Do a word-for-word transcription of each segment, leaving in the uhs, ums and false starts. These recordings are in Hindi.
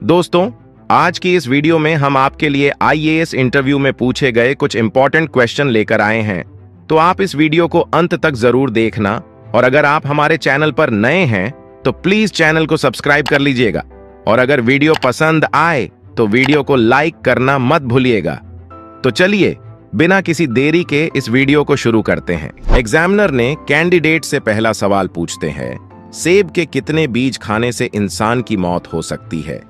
दोस्तों, आज की इस वीडियो में हम आपके लिए आई ए एस इंटरव्यू में पूछे गए कुछ इंपॉर्टेंट क्वेश्चन लेकर आए हैं, तो आप इस वीडियो को अंत तक जरूर देखना। और अगर आप हमारे चैनल पर नए हैं तो प्लीज चैनल को सब्सक्राइब कर लीजिएगा, और अगर वीडियो पसंद आए तो वीडियो को लाइक करना मत भूलिएगा। तो चलिए बिना किसी देरी के इस वीडियो को शुरू करते हैं। एग्जामिनर ने कैंडिडेट से पहला सवाल पूछते हैं, सेब के कितने बीज खाने से इंसान की मौत हो सकती है?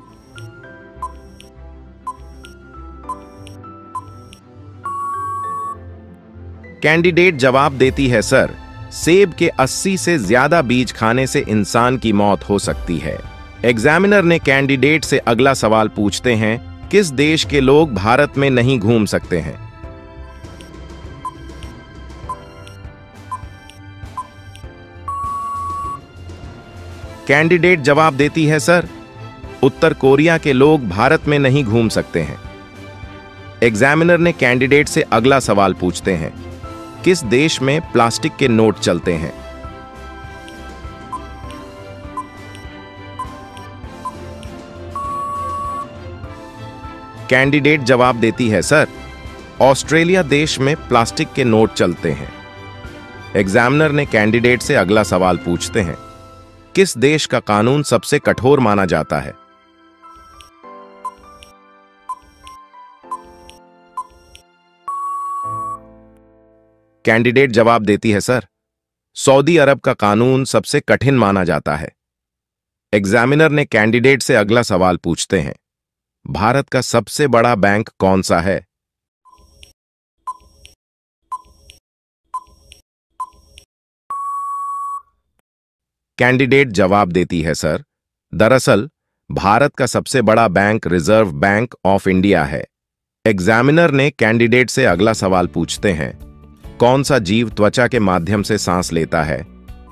कैंडिडेट जवाब देती है, सर, सेब के अस्सी से ज्यादा बीज खाने से इंसान की मौत हो सकती है। एग्जामिनर ने कैंडिडेट से अगला सवाल पूछते हैं, किस देश के लोग भारत में नहीं घूम सकते हैं? कैंडिडेट जवाब देती है, सर, उत्तर कोरिया के लोग भारत में नहीं घूम सकते हैं। एग्जामिनर ने कैंडिडेट से अगला सवाल पूछते हैं, किस देश में प्लास्टिक के नोट चलते हैं? कैंडिडेट जवाब देती है, सर, ऑस्ट्रेलिया देश में प्लास्टिक के नोट चलते हैं। एग्जामिनर ने कैंडिडेट से अगला सवाल पूछते हैं, किस देश का कानून सबसे कठोर माना जाता है? कैंडिडेट जवाब देती है, सर, सऊदी अरब का कानून सबसे कठिन माना जाता है। एग्जामिनर ने कैंडिडेट से अगला सवाल पूछते हैं, भारत का सबसे बड़ा बैंक कौन सा है? कैंडिडेट जवाब देती है, सर, दरअसल भारत का सबसे बड़ा bank reserve bank of India है। एग्जामिनर ने कैंडिडेट से अगला सवाल पूछते हैं, कौन सा जीव त्वचा के माध्यम से सांस लेता है?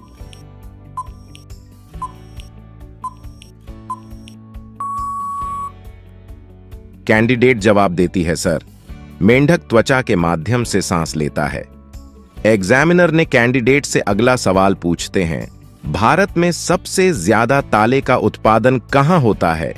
कैंडिडेट जवाब देती है, सर, मेंढक त्वचा के माध्यम से सांस लेता है। एग्जामिनर ने कैंडिडेट से अगला सवाल पूछते हैं, भारत में सबसे ज्यादा ताले का उत्पादन कहां होता है?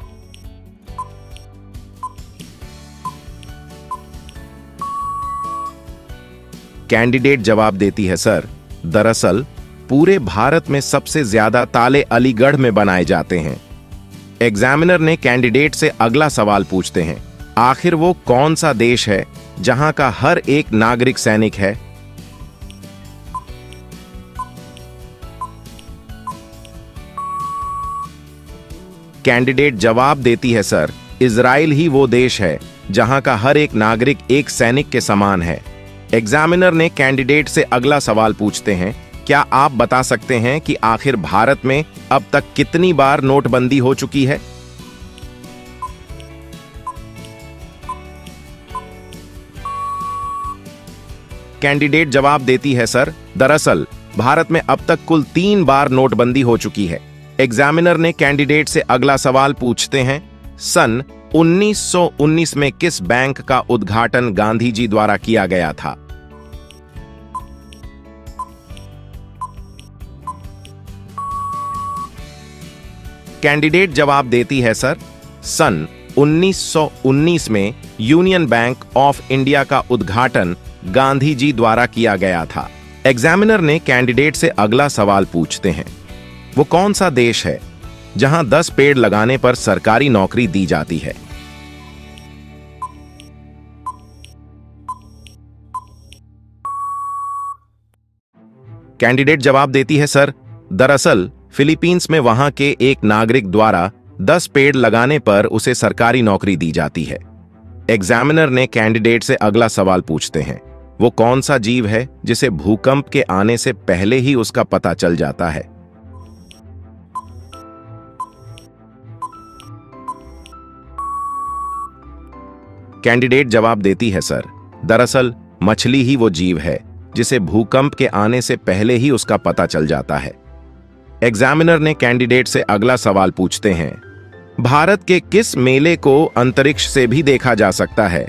कैंडिडेट जवाब देती है, सर, दरअसल पूरे भारत में सबसे ज्यादा ताले अलीगढ़ में बनाए जाते हैं। एग्जामिनर ने कैंडिडेट से अगला सवाल पूछते हैं, आखिर वो कौन सा देश है जहां का हर एक नागरिक सैनिक है? कैंडिडेट जवाब देती है, सर, इजराइल ही वो देश है जहां का हर एक नागरिक एक सैनिक के समान है। एग्जामिनर ने कैंडिडेट से अगला सवाल पूछते हैं, क्या आप बता सकते हैं कि आखिर भारत में अब तक कितनी बार नोटबंदी हो चुकी है? कैंडिडेट जवाब देती है, सर, दरअसल भारत में अब तक कुल तीन बार नोटबंदी हो चुकी है। एग्जामिनर ने कैंडिडेट से अगला सवाल पूछते हैं, सन उन्नीस सौ उन्नीस में किस बैंक का उद्घाटन गांधी जी द्वारा किया गया था? कैंडिडेट जवाब देती है, सर, सन उन्नीस सौ उन्नीस में यूनियन बैंक ऑफ इंडिया का उद्घाटन गांधी जी द्वारा किया गया था। एग्जामिनर ने कैंडिडेट से अगला सवाल पूछते हैं, वो कौन सा देश है जहां दस पेड़ लगाने पर सरकारी नौकरी दी जाती है? कैंडिडेट जवाब देती है, सर, दरअसल फिलीपींस में वहां के एक नागरिक द्वारा दस पेड़ लगाने पर उसे सरकारी नौकरी दी जाती है। एग्जामिनर ने कैंडिडेट से अगला सवाल पूछते हैं, वो कौन सा जीव है जिसे भूकंप के आने से पहले ही उसका पता चल जाता है? कैंडिडेट जवाब देती है, सर, दरअसल मछली ही वो जीव है जिसे भूकंप के आने से पहले ही उसका पता चल जाता है। एग्जामिनर ने कैंडिडेट से अगला सवाल पूछते हैं, भारत के किस मेले को अंतरिक्ष से भी देखा जा सकता है?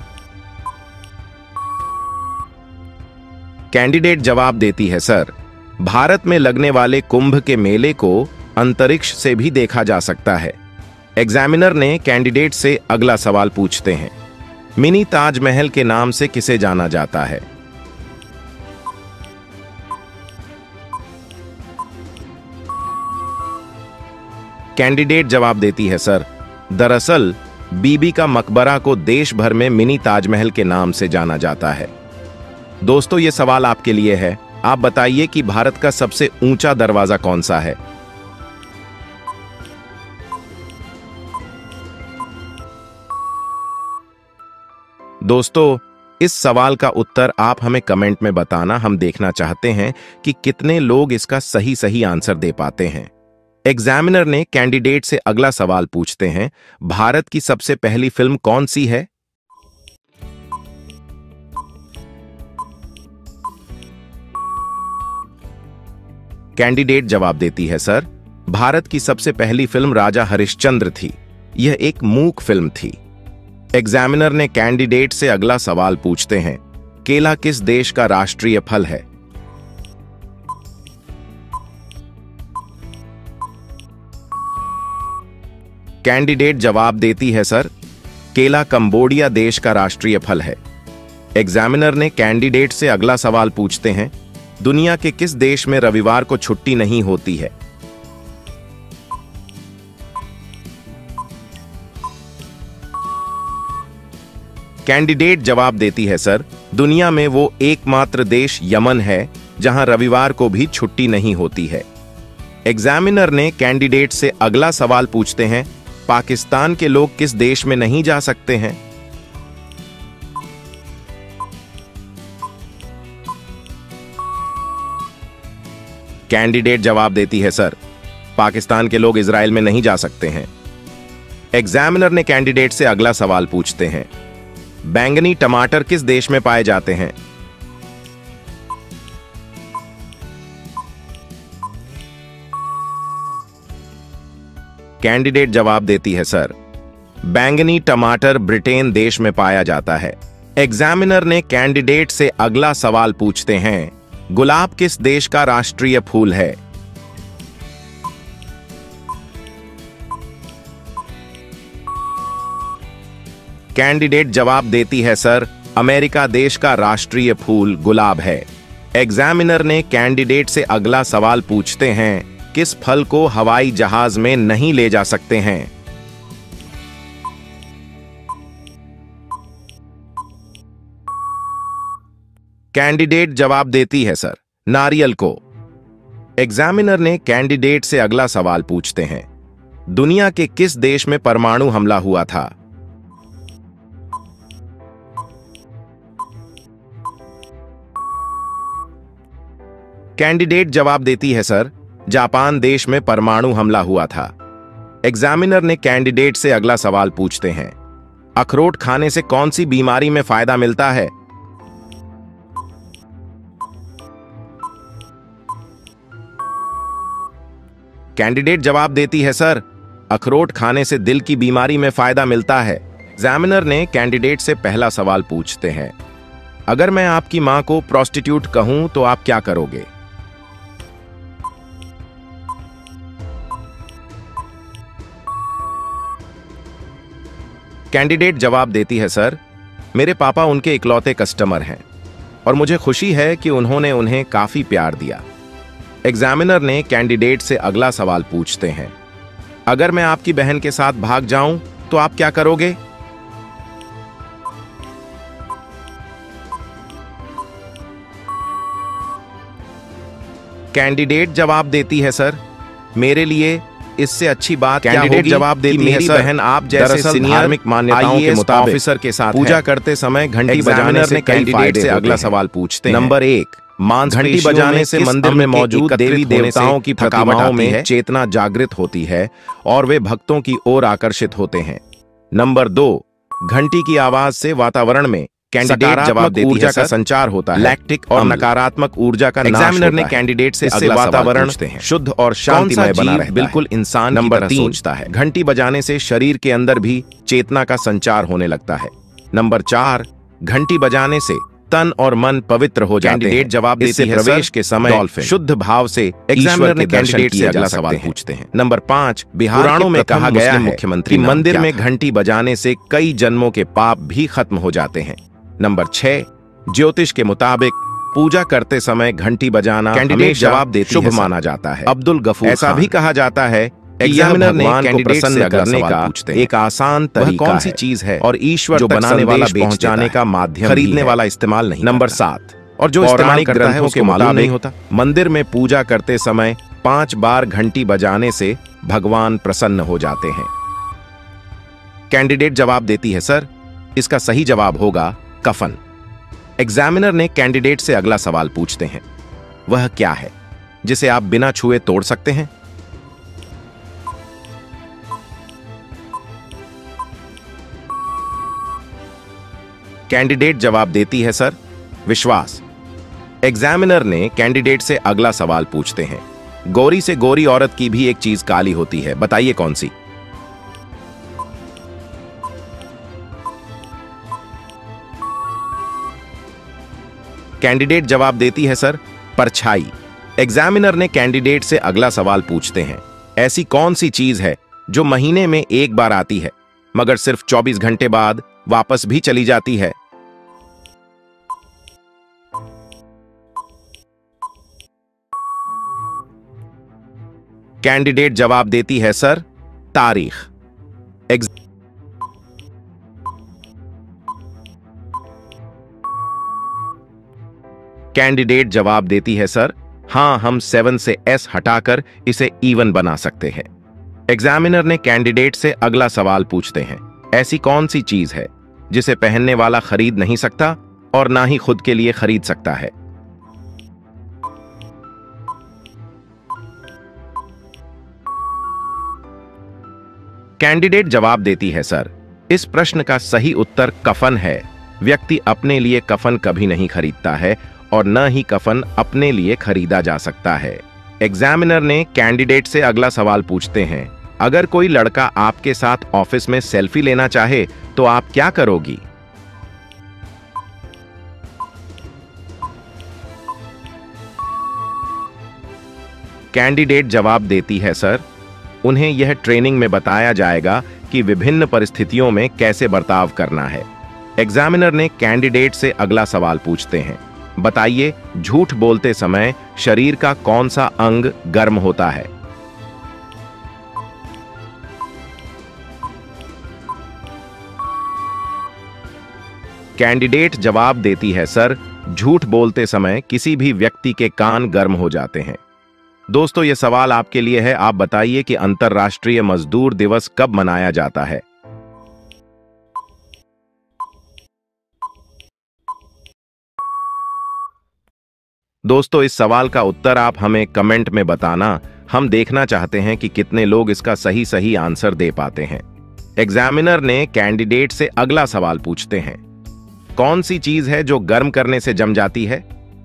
कैंडिडेट जवाब देती है, सर, भारत में लगने वाले कुंभ के मेले को अंतरिक्ष से भी देखा जा सकता है। एग्जामिनर ने कैंडिडेट से अगला सवाल पूछते हैं, मिनी ताजमहल के नाम से किसे जाना जाता है? कैंडिडेट जवाब देती है, सर दरअसल बीबी का मकबरा को देश भर में मिनी ताजमहल के नाम से जाना जाता है। दोस्तों, यह सवाल आपके लिए है। आप बताइए कि भारत का सबसे ऊंचा दरवाजा कौन सा है? दोस्तों, इस सवाल का उत्तर आप हमें कमेंट में बताना। हम देखना चाहते हैं कि कितने लोग इसका सही सही आंसर दे पाते हैं। एग्जामिनर ने कैंडिडेट से अगला सवाल पूछते हैं, भारत की सबसे पहली फिल्म कौन सी है? कैंडिडेट जवाब देती है, सर भारत की सबसे पहली फिल्म राजा हरिश्चंद्र थी। यह एक मूक फिल्म थी। एग्जामिनर ने कैंडिडेट से अगला सवाल पूछते हैं, केला किस देश का राष्ट्रीय फल है? कैंडिडेट जवाब देती है, सर केला कंबोडिया देश का राष्ट्रीय फल है। एग्जामिनर ने कैंडिडेट से अगला सवाल पूछते हैं, दुनिया के किस देश में रविवार को छुट्टी नहीं होती है? कैंडिडेट जवाब देती है, सर दुनिया में वो एकमात्र देश यमन है जहां रविवार को भी छुट्टी नहीं होती है। एग्जामिनर ने कैंडिडेट से अगला सवाल पूछते हैं, पाकिस्तान के लोग किस देश में नहीं जा सकते हैं? कैंडिडेट जवाब देती है, सर पाकिस्तान के लोग इजराइल में नहीं जा सकते हैं। एग्जामिनर ने कैंडिडेट से अगला सवाल पूछते हैं, बैंगनी टमाटर किस देश में पाए जाते हैं? कैंडिडेट जवाब देती है, सर बैंगनी टमाटर ब्रिटेन देश में पाया जाता है। एग्जामिनर ने कैंडिडेट से अगला सवाल पूछते हैं, गुलाब किस देश का राष्ट्रीय फूल है? कैंडिडेट जवाब देती है, सर अमेरिका देश का राष्ट्रीय फूल गुलाब है। एग्जामिनर ने कैंडिडेट से अगला सवाल पूछते हैं, किस फल को हवाई जहाज में नहीं ले जा सकते हैं? कैंडिडेट जवाब देती है, सर नारियल को। एग्जामिनर ने कैंडिडेट से अगला सवाल पूछते हैं, दुनिया के किस देश में परमाणु हमला हुआ था? कैंडिडेट जवाब देती है, सर जापान देश में परमाणु हमला हुआ था। एग्जामिनर ने कैंडिडेट से अगला सवाल पूछते हैं, अखरोट खाने से कौन सी बीमारी में फायदा मिलता है? कैंडिडेट जवाब देती है, सर अखरोट खाने से दिल की बीमारी में फायदा मिलता है। एग्जामिनर ने कैंडिडेट से पहला सवाल पूछते हैं, अगर मैं आपकी मां को प्रोस्टिट्यूट कहूं तो आप क्या करोगे? कैंडिडेट जवाब देती है, सर मेरे पापा उनके इकलौते कस्टमर हैं और मुझे खुशी है कि उन्होंने उन्हें काफी प्यार दिया। एग्जामिनर ने कैंडिडेट से अगला सवाल पूछते हैं, अगर मैं आपकी बहन के साथ भाग जाऊं तो आप क्या करोगे? कैंडिडेट जवाब देती है, सर मेरे लिए इससे अच्छी बात क्या होगी जवाब देती है, मेरी बहन आप जैसे सीनियर धार्मिक मान्यताओं के मुताबिक ऑफिसर के साथ पूजा करते समय घंटी बजाने से कई फायदे से अगला सवाल पूछते हैं। नंबर एक, घंटी बजाने से मंदिर में मौजूद देवी देवताओं की प्रतिमाओं में चेतना जागृत होती है और वे भक्तों की ओर आकर्षित होते हैं। नंबर दो, घंटी की आवाज से वातावरण में कैंडिडेट जवाब देती है, ऊर्जा का संचार होता है, लैक्टिक और नकारात्मक ऊर्जा का नाश होता है। एग्जामिनर ने कैंडिडेट से अगला वातावरण शुद्ध और शांतिमय बना रहता है, बिल्कुल इंसान नंबर तीन सोचता है। घंटी बजाने से शरीर के अंदर भी चेतना का संचार होने लगता है। नंबर चार, घंटी बजाने से तन और मन पवित्र हो जाते हैं। कैंडिडेट जवाब देती है प्रवेश के समय शुद्ध भाव से एग्जामिनर ने कैंडिडेट से अगला सवाल पूछते हैं। नंबर पांच, पुराणों में कहा गया है मुख्यमंत्री मंदिर में घंटी बजाने से कई जन्मों के पाप भी खत्म हो जाते हैं। नंबर छह, ज्योतिष के मुताबिक पूजा करते समय घंटी बजाना कैंडिडेट जवाब देती शुभ माना जाता है। अब्दुल गफूर ऐसा भी कहा जाता है एग्जामिनर ने कैंडिडेट से करने का एक आसान तरीका कौन सी चीज है और ईश्वर जो बनाने वाला पहुंचाने का माध्यम खरीदने वाला इस्तेमाल नहीं। नंबर सात, और जो इस्तेमाल करता है उसको मालूम नहीं होता। मंदिर में पूजा करते समय पांच बार घंटी बजाने से भगवान प्रसन्न हो जाते हैं। कैंडिडेट जवाब देती है सर, इसका सही जवाब होगा कफन। एग्जामिनर ने कैंडिडेट से अगला सवाल पूछते हैं, वह क्या है जिसे आप बिना छुए तोड़ सकते हैं? कैंडिडेट जवाब देती है सर, विश्वास। एग्जामिनर ने कैंडिडेट से अगला सवाल पूछते हैं, गोरी से गोरी औरत की भी एक चीज काली होती है, बताइए कौन सी? कैंडिडेट जवाब देती है सर, परछाई। एग्जामिनर ने कैंडिडेट से अगला सवाल पूछते हैं, ऐसी कौन सी चीज है जो महीने में एक बार आती है मगर सिर्फ चौबीस घंटे बाद वापस भी चली जाती है? कैंडिडेट जवाब देती है सर, तारीख। एग्ज... कैंडिडेट जवाब देती है सर, हां हम सेवन से एस हटाकर इसे इवन बना सकते हैं। एग्जामिनर ने कैंडिडेट से अगला सवाल पूछते हैं, ऐसी कौन सी चीज है जिसे पहनने वाला खरीद नहीं सकता और ना ही खुद के लिए खरीद सकता है? कैंडिडेट जवाब देती है सर, इस प्रश्न का सही उत्तर कफन है। व्यक्ति अपने लिए कफन कभी नहीं खरीदता है और न ही कफन अपने लिए खरीदा जा सकता है। एग्जामिनर ने कैंडिडेट से अगला सवाल पूछते हैं, अगर कोई लड़का आपके साथ ऑफिस में सेल्फी लेना चाहे तो आप क्या करोगी? कैंडिडेट जवाब देती है सर, उन्हें यह ट्रेनिंग में बताया जाएगा कि विभिन्न परिस्थितियों में कैसे बर्ताव करना है। एग्जामिनर ने कैंडिडेट से अगला सवाल पूछते हैं, बताइए झूठ बोलते समय शरीर का कौन सा अंग गर्म होता है? कैंडिडेट जवाब देती है सर, झूठ बोलते समय किसी भी व्यक्ति के कान गर्म हो जाते हैं। दोस्तों ये सवाल आपके लिए है, आप बताइए कि अंतर्राष्ट्रीय मजदूर दिवस कब मनाया जाता है? दोस्तों इस सवाल का उत्तर आप हमें कमेंट में बताना, हम देखना चाहते हैं कि कितने लोग इसका सही सही आंसर दे पाते हैं। एग्जामिनर ने कैंडिडेट से अगला सवाल पूछते हैं, कौन सी चीज है जो गर्म करने से जम जाती है?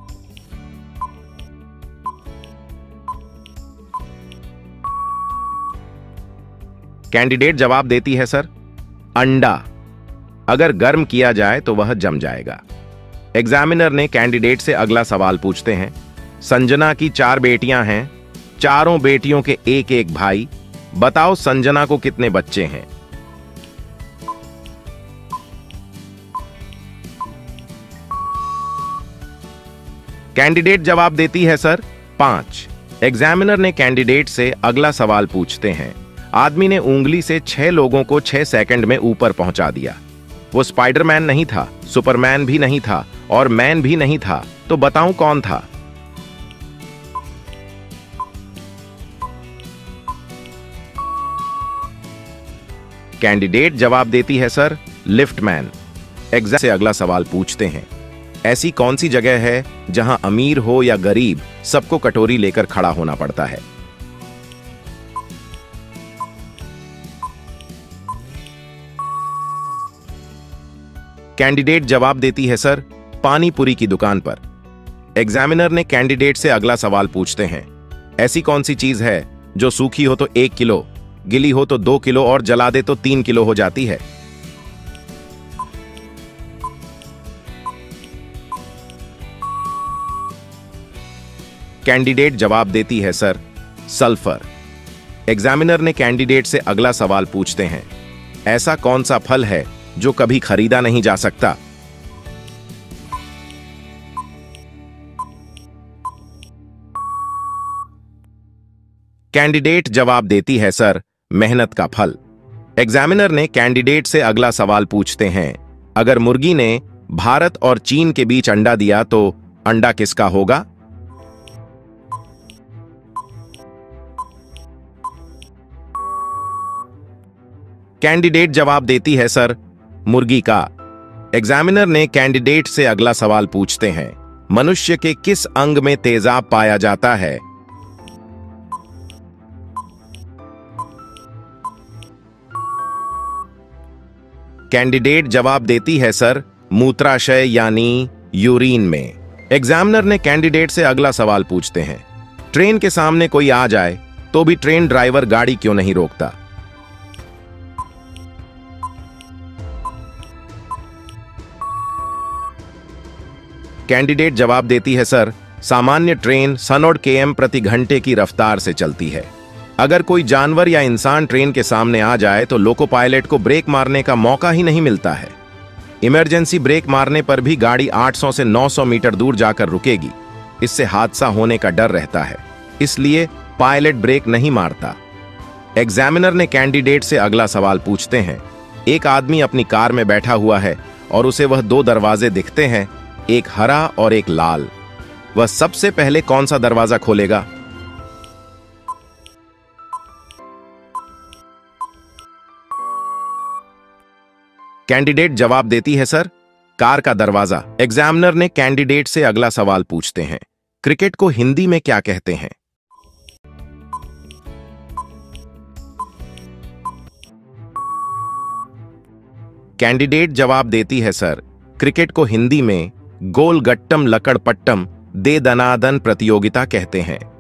कैंडिडेट जवाब देती है सर, अंडा। अगर गर्म किया जाए तो वह जम जाएगा। एग्जामिनर ने कैंडिडेट से अगला सवाल पूछते हैं, संजना की चार बेटियां हैं, चारों बेटियों के एक एक भाई, बताओ संजना को कितने बच्चे हैं? कैंडिडेट जवाब देती है सर, पांच। एग्जामिनर ने कैंडिडेट से अगला सवाल पूछते हैं, आदमी ने उंगली से छह लोगों को छह सेकंड में ऊपर पहुंचा दिया। वो स्पाइडरमैन नहीं था, सुपरमैन भी नहीं था और मैन भी नहीं था, तो बताऊं कौन था? कैंडिडेट जवाब देती है सर, लिफ्टमैन। एग्जाम से अगला सवाल पूछते हैं, ऐसी कौन सी जगह है जहां अमीर हो या गरीब सबको कटोरी लेकर खड़ा होना पड़ता है? कैंडिडेट जवाब देती है सर, पानी पूरी की दुकान पर। एग्जामिनर ने कैंडिडेट से अगला सवाल पूछते हैं, ऐसी कौन सी चीज है जो सूखी हो तो एक किलो, गिली हो तो दो किलो और जला दे तो तीन किलो हो जाती है? कैंडिडेट जवाब देती है सर, सल्फर। एग्जामिनर ने कैंडिडेट से अगला सवाल पूछते हैं, ऐसा कौन सा फल है जो कभी खरीदा नहीं जा सकता? कैंडिडेट जवाब देती है सर, मेहनत का फल। एग्जामिनर ने कैंडिडेट से अगला सवाल पूछते हैं, अगर मुर्गी ने भारत और चीन के बीच अंडा दिया तो अंडा किसका होगा? कैंडिडेट जवाब देती है सर, मुर्गी का। एग्जामिनर ने कैंडिडेट से अगला सवाल पूछते हैं, मनुष्य के किस अंग में तेजाब पाया जाता है? कैंडिडेट जवाब देती है सर, मूत्राशय यानी यूरिन में। एग्जामिनर ने कैंडिडेट से अगला सवाल पूछते हैं, ट्रेन के सामने कोई आ जाए तो भी ट्रेन ड्राइवर गाड़ी क्यों नहीं रोकता? कैंडिडेट जवाब देती है सर, सामान्य ट्रेन सौ किलोमीटर प्रति घंटे की रफ्तार से चलती है। अगर कोई जानवर या इंसान ट्रेन के सामने आ जाए तो लोको पायलट को ब्रेक मारने का मौका ही नहीं मिलता है। इमरजेंसी ब्रेक मारने पर भी गाड़ी आठ सौ से नौ सौ मीटर दूर जाकर रुकेगी। इससे हादसा होने का डर रहता है, इसलिए पायलट ब्रेक नहीं मारता। एग्जामिनर ने कैंडिडेट से अगला सवाल पूछते हैं, एक आदमी अपनी कार में बैठा हुआ है और उसे वह दो दरवाजे दिखते हैं, एक हरा और एक लाल। वह सबसे पहले कौन सा दरवाजा खोलेगा? कैंडिडेट जवाब देती है सर, कार का दरवाजा। एग्जामिनर ने कैंडिडेट से अगला सवाल पूछते हैं, क्रिकेट को हिंदी में क्या कहते हैं? कैंडिडेट जवाब देती है सर, क्रिकेट को हिंदी में गोल गट्टम लकड़ पट्टम दे दनादन प्रतियोगिता कहते हैं।